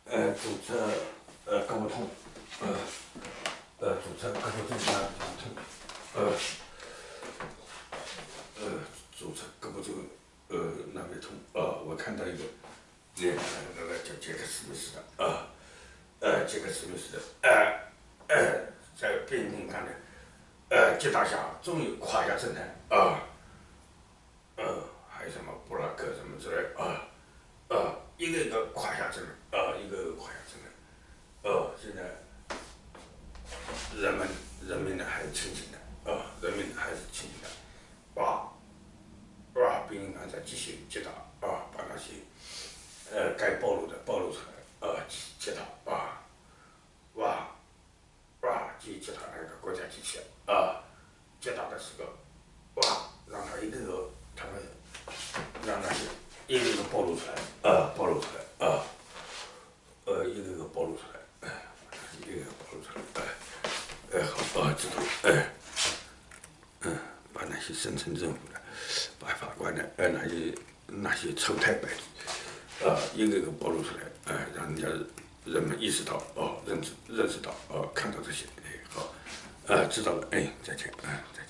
左侧胳膊痛，左侧胳膊正下方痛，左侧胳膊那边痛，我看到一个那个叫杰克史密斯的，杰克史密斯的，在病人看的，击打下终于胯下震颤，还有什么布拉克什么之类，一个一个胯下震颤，一个一个胯下震颤，现在人民呢还是清醒的，人民还是清醒的，病人刚才继续击打，把那些该暴露的暴露出来，击打，继续击打那个国家机器，击打的时候，让他一个个他们让那些一个个暴露出来，暴露出来，一个个暴露出来，一个个暴露出来，好，知道，把那些深层政府的，把法官的，那些丑态百出，一个个暴露出来，让人们意识到，认识到，看到这些，好，知道了，再见，再见。